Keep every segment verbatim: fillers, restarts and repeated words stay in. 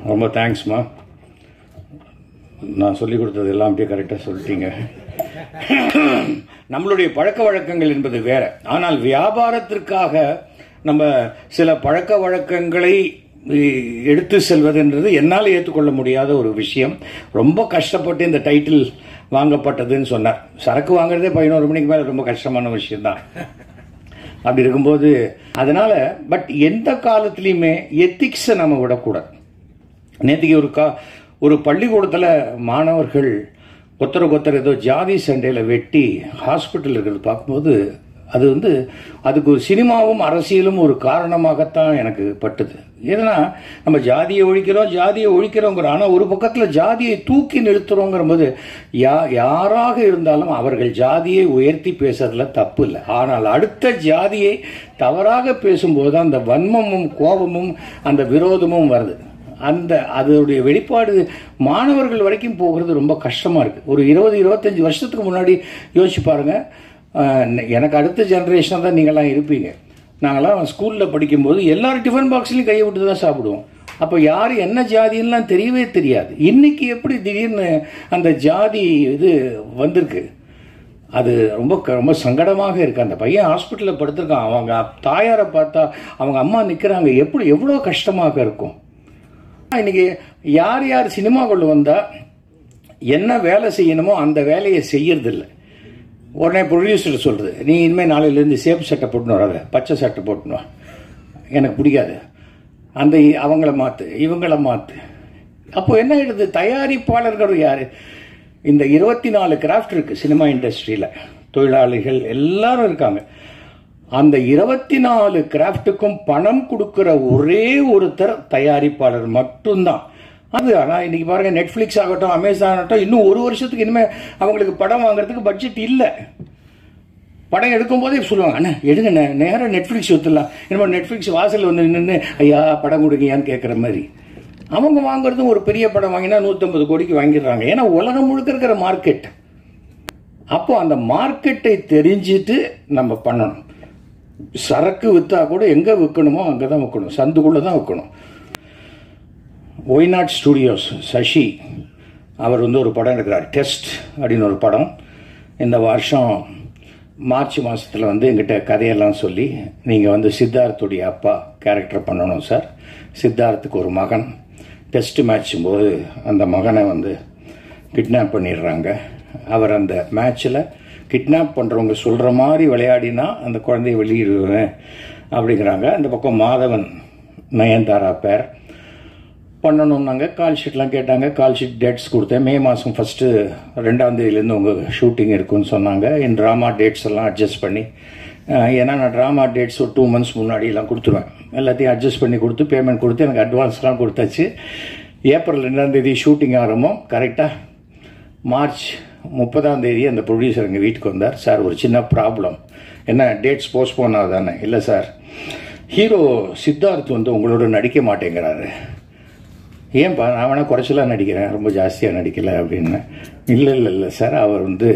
ரொம்ப தேங்க்ஸ்மா. நான் சொல்லிக் கொடுத்தது எல்லாம் அப்படியே கரெக்டாக சொல்லிட்டீங்க. நம்மளுடைய பழக்க வழக்கங்கள் என்பது வேற. ஆனால் வியாபாரத்திற்காக நம்ம சில பழக்க வழக்கங்களை எடுத்து செல்வதுன்றது என்னால் ஏற்றுக்கொள்ள முடியாத ஒரு விஷயம். ரொம்ப கஷ்டப்பட்டு இந்த டைட்டில் வாங்கப்பட்டதுன்னு சொன்னார். சரக்கு வாங்குறதே பதினோரு மணிக்கு மேலே ரொம்ப கஷ்டமான விஷயம்தான். அப்படி இருக்கும்போது அதனால பட் எந்த காலத்திலையுமே எத்திக்ஸை நம்ம விடக்கூடாது. நேற்றுக்கு ஒரு கா ஒரு பள்ளிக்கூடத்தில் மாணவர்கள் ஒருத்தருக்கு ஒருத்தர் ஏதோ ஜாதி சண்டையில் வெட்டி ஹாஸ்பிட்டல் இருக்கிறது பார்க்கும்போது அது வந்து அதுக்கு ஒரு சினிமாவும் அரசியலும் ஒரு காரணமாகத்தான் எனக்கு பட்டுது. ஏன்னா நம்ம ஜாதியை ஒழிக்கிறோம் ஜாதியை ஒழிக்கிறோங்கிற, ஆனால் ஒரு பக்கத்தில் ஜாதியை தூக்கி நிறுத்துறோங்கிற போது யா யாராக இருந்தாலும் அவர்கள் ஜாதியை உயர்த்தி பேசுறதுல தப்பு இல்லை. ஆனால் அடுத்த ஜாதியை தவறாக பேசும்போது தான் அந்த வன்மமும் கோபமும் அந்த விரோதமும் வருது. அந்த அதோடைய வெளிப்பாடு மாணவர்கள் வரைக்கும் போகிறது ரொம்ப கஷ்டமாக இருக்குது. ஒரு இருபது இருபத்தஞ்சி வருஷத்துக்கு முன்னாடி யோசிச்சு பாருங்கள். எனக்கு அடுத்த ஜென்ரேஷனாக தான் நீங்கள்லாம் இருப்பீங்க. நாங்கள்லாம் ஸ்கூலில் படிக்கும்போது எல்லாரும் டிஃபன் பாக்ஸ்லையும் கையை விட்டு தான் சாப்பிடுவோம். அப்போ யார் என்ன ஜாதின்லாம் தெரியவே தெரியாது. இன்னைக்கு எப்படி திடீர்னு அந்த ஜாதி இது வந்திருக்கு, அது ரொம்ப ரொம்ப சங்கடமாக இருக்குது. அந்த பையன் ஹாஸ்பிட்டலில் படுத்திருக்கான், அவங்க தாயாரை பார்த்தா அவங்க அம்மா நிற்கிறாங்க, எப்படி எவ்வளோ கஷ்டமாக இருக்கும். இன்னைக்கு யார் யார் சினிமாக்குள்ள வந்தால் என்ன வேலை செய்யணுமோ அந்த வேலையை செய்யறதில்லை. உடனே ப்ரொடியூசர் சொல்கிறது, நீ இனிமேல் நாளையிலேருந்து சேப்பு சட்டை போட்டுன்னு வராத, பச்சை சட்டை போட்டுன்னு வா, எனக்கு பிடிக்காது, அந்த அவங்கள மாற்று இவங்கள மாற்று. அப்போ என்ன ஆகிடுது, தயாரிப்பாளர்கள் யார்? இந்த இருபத்தி நாலு கிராஃப்ட் இருக்குது சினிமா இண்டஸ்ட்ரியில், தொழிலாளிகள் எல்லாரும் இருக்காங்க. அந்த இருபத்தி நாலு கிராஃப்டுக்கும் பணம் கொடுக்குற ஒரே ஒருத்தர் தயாரிப்பாளர் மட்டும்தான். அது ஆனால் இன்னைக்கு பாருங்க, நெட்ஃப்ளிக்ஸ் ஆகட்டும் அமேசான் ஆகட்டும், இன்னும் ஒரு வருஷத்துக்கு இனிமேல் அவங்களுக்கு படம் வாங்குறதுக்கு பட்ஜெட் இல்லை. படம் எடுக்கும் போதே சொல்லுவாங்க, அண்ணா எடுங்க நேராக நெட்ஃப்ளிக்ஸ் ஊற்றலாம். இனிமேல் நெட்ஃப்ளிக்ஸ் வாசலில் வந்து நின்று ஐயா படம் கொடுங்கயான்னு கேட்குற மாதிரி. அவங்க வாங்குறதும் ஒரு பெரிய படம் வாங்கினா நூற்றம்பது கோடிக்கு வாங்கிடுறாங்க. ஏன்னா உலகம் முழுக்க இருக்கிற மார்க்கெட். அப்போ அந்த மார்க்கெட்டை தெரிஞ்சுட்டு நம்ம பண்ணணும். சரக்கு விற்றா கூட எங்கே விற்கணுமோ அங்கே தான் விற்கணும், சந்துக்குள்ளே தான் விற்கணும். ஒய்நாட் ஸ்டுடியோஸ் சசி அவர் வந்து ஒரு படம் எடுக்கிறார், டெஸ்ட் அப்படின்னு ஒரு படம். இந்த வருஷம் மார்ச் மாதத்தில் வந்து எங்கிட்ட கதையெல்லாம் சொல்லி, நீங்கள் வந்து சித்தார்த்துடைய அப்பா கேரக்டர் பண்ணணும் சார். சித்தார்த்துக்கு ஒரு மகன், டெஸ்ட் மேட்சும் போது அந்த மகனை வந்து கிட்னாப் பண்ணிடுறாங்க. அவர் அந்த மேட்ச்சில் கிட்னாப் பண்ணுறவங்க சொல்கிற மாதிரி விளையாடினா அந்த குழந்தைய வெளியிடுவேன் அப்படிங்கிறாங்க. அந்த பக்கம் மாதவன் நயன்தாரா பேர் பண்ணணும்னாங்க. கால் ஷீட்லாம் கேட்டாங்க. கால் ஷீட் டேட்ஸ் கொடுத்தேன். மே மாதம் ஃபஸ்ட்டு ரெண்டாம் தேதியிலேருந்து உங்கள் ஷூட்டிங் இருக்குன்னு சொன்னாங்க. என் ட்ராமா டேட்ஸ் எல்லாம் அட்ஜஸ்ட் பண்ணி, ஏன்னா நான் ட்ராமா டேட்ஸ் ஒரு டூ மந்த்ஸ் முன்னாடிலாம் கொடுத்துருவேன். எல்லாத்தையும் அட்ஜஸ்ட் பண்ணி கொடுத்து பேமெண்ட் கொடுத்து எனக்கு அட்வான்ஸ்லாம் கொடுத்தாச்சு. ஏப்ரல் ரெண்டாம் தேதி ஷூட்டிங் ஆரம்பம். கரெக்டாக மார்ச் முப்பதாம் தேதி அந்த ப்ரொடியூசர் எங்கள் வீட்டுக்கு வந்தார். சார் ஒரு சின்ன ப்ராப்ளம். என்ன டேட்ஸ் போஸ்ட்போன் ஆகுதானே? இல்லை சார், ஹீரோ சித்தார்த் வந்து உங்களோட நடிக்க மாட்டேங்கிறாரு. ஏன்பா, நான் வேணா குறைச்சலாக நடிக்கிறேன், ரொம்ப ஜாஸ்தியாக நடிக்கலை அப்படின்னு. இல்லை இல்லை இல்லை சார், அவர் வந்து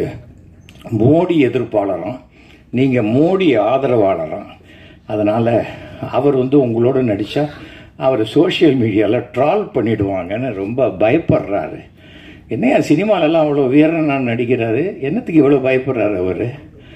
மோடி எதிர்ப்பாளரும் நீங்கள் மோடி ஆதரவாளரும், அதனால் அவர் வந்து உங்களோட நடித்தா அவர் சோஷியல் மீடியாவில் ட்ரால் பண்ணிவிடுவாங்கன்னு ரொம்ப பயப்படுறாரு. என்னையா சினிமாலெல்லாம் அவ்வளோ வீரனாக நடிக்கிறாரு, என்னத்துக்கு இவ்வளோ பயப்படுறாரு அவர்?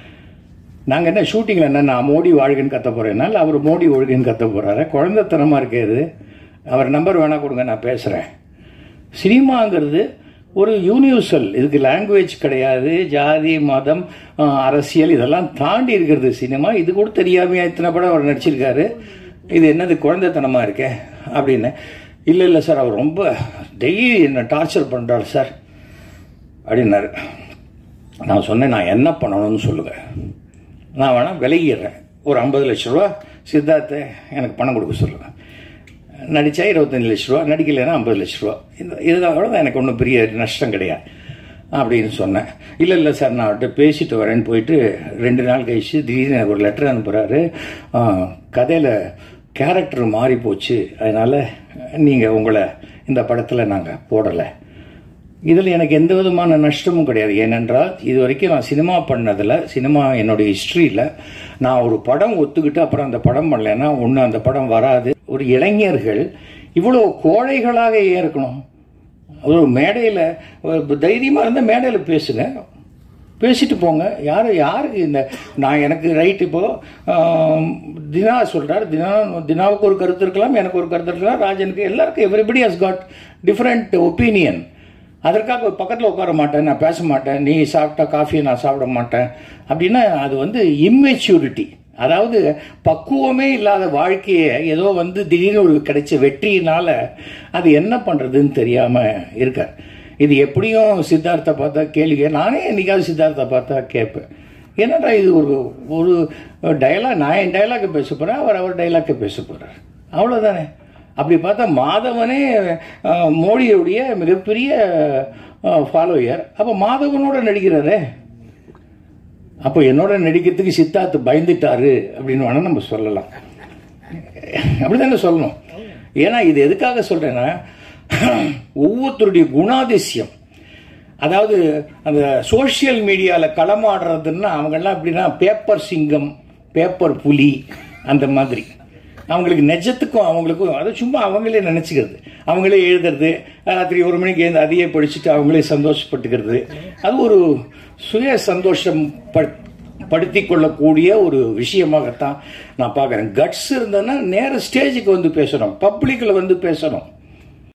நாங்கள் என்ன ஷூட்டிங்கில் என்ன நான் மோடி வாழ்கன்னு கத்த போகிறேன்னா, இல்லை அவர் மோடி ஒழுகுன்னு கத்த போகிறாரு? குழந்தைத்தனமாக இருக்காது. அவர் நம்பர் வேணால் கொடுங்க, நான் பேசுகிறேன். சினிமாங்கிறது ஒரு யூனிவர்சல், இதுக்கு லாங்குவேஜ் கிடையாது, ஜாதி மதம் அரசியல் இதெல்லாம் தாண்டி இருக்கிறது சினிமா. இது கூட தெரியாமையா இத்தனை படம் அவர் நடிச்சிருக்காரு, இது என்னது குழந்தைத்தனமாக இருக்கே அப்படின்னு. இல்லை இல்லை சார், அவர் ரொம்ப டெய்லி என்ன டார்ச்சர் பண்ணுறாரு சார் அப்படின்னாரு. நான் சொன்னேன், நான் என்ன பண்ணணும்னு சொல்லுங்கள், நான் வேணால் விலகிடுறேன். ஒரு ஐம்பது லட்ச ரூபா சித்தார்த்தை எனக்கு பணம் கொடுக்க சொல்லுங்கள். நடித்தா இருபத்தஞ்சி லட்ச ரூபா, நடிக்கலைன்னா ஐம்பது லட்ச ரூபா. இந்த இதோட தான் எனக்கு ஒன்றும் பெரிய நஷ்டம் கிடையாது அப்படின்னு சொன்னேன். இல்லை இல்லை சார், நான் அவர்கிட்ட பேசிட்டு வரேன்னு போயிட்டு ரெண்டு நாள் கழிச்சு திடீர்னு எனக்கு ஒரு லெட்டர் அனுப்புகிறாரு. கதையில் கேரக்டர் மாறி போச்சு, அதனால் நீங்கள் உங்களை இந்த படத்தில் நாங்கள் போடலை. இதில் எனக்கு எந்த விதமான நஷ்டமும் கிடையாது. ஏனென்றால் இது வரைக்கும் நான் சினிமா பண்ணதில், சினிமா என்னுடைய ஹிஸ்ட்ரியில் நான் ஒரு படம் ஒத்துக்கிட்டு அப்புறம் அந்த படம் பண்ணலைன்னா ஒன்று அந்த படம் வராது. ஒரு இளைஞர்கள் இவ்வளோ கோழைகளாக ஏன் இருக்கணும்? ஒரு மேடையில் தைரியமாக இருந்தால் மேடையில் பேசுங்க, பேசிட்டு போங்க. யார் யாருக்கு இந்த நான் எனக்கு ரைட் இப்போது தினா சொல்கிறார், தினா தினாவுக்கு ஒரு கருத்து இருக்கலாம், எனக்கு ஒரு கருத்து இருக்கலாம், ராஜனுக்கு, எல்லாருக்கும் everybody has got different opinion. அதற்காக பக்கத்தில் உட்கார மாட்டேன், நான் பேச மாட்டேன், நீ சாப்பிட்டா காஃபியை நான் சாப்பிட மாட்டேன் அப்படின்னா அது வந்து இம்மெச்சூரிட்டி. அதாவது பக்குவமே இல்லாத வாழ்க்கையை ஏதோ வந்து திடீர்னு ஒரு கிடைச்ச வெற்றியினால அது என்ன பண்ணுறதுன்னு தெரியாமல் இருக்கார். இது எப்படியும் சித்தார்த்தை பார்த்தா கேள்வி, நானே என்னைக்காவது சித்தார்த்தை பார்த்தா கேட்பேன், என்னடா இது ஒரு ஒரு டைலாக், நான் என் டைலாக்கை பேச போகிறேன், அவர் அவர் டைலாக்கை பேச போகிறார், அவ்வளோதானே. அப்படி பார்த்தா மாதவனே மோடியுடைய மிகப்பெரிய ஃபாலோயர், அப்போ மாதவனோட நடிக்கிறாரே, அப்போ என்னோட நடிக்கிறதுக்கு சித்தார்த்து பயந்துட்டாரு அப்படின்னு வேணா நம்ம சொல்லலாம். அப்படிதானே சொல்லணும். ஏன்னா இது எதுக்காக சொல்றேன்னா, ஒவ்வொருத்தருடைய குணாதிசயம், அதாவது அந்த சோசியல் மீடியாவில் களமாடுறதுன்னா அவங்கெல்லாம் எப்படின்னா பேப்பர் சிங்கம், பேப்பர் புலி அந்த மாதிரி. அவங்களுக்கு நெஜத்துக்கும் அவங்களுக்கும் அதை சும்மா அவங்களே நினச்சிக்கிறது, அவங்களே எழுதுறது, ராத்திரி ஒரு மணிக்கு எழுந்து அதையே படிச்சுட்டு அவங்களே சந்தோஷப்பட்டுக்கிறது, அது ஒரு சுய சந்தோஷம் படுத்தி கொள்ளக்கூடிய ஒரு விஷயமாகத்தான் நான் பார்க்குறேன். கட்ஸ் இருந்ததுன்னா நேர ஸ்டேஜுக்கு வந்து பேசணும், பப்ளிக்கில் வந்து பேசணும்.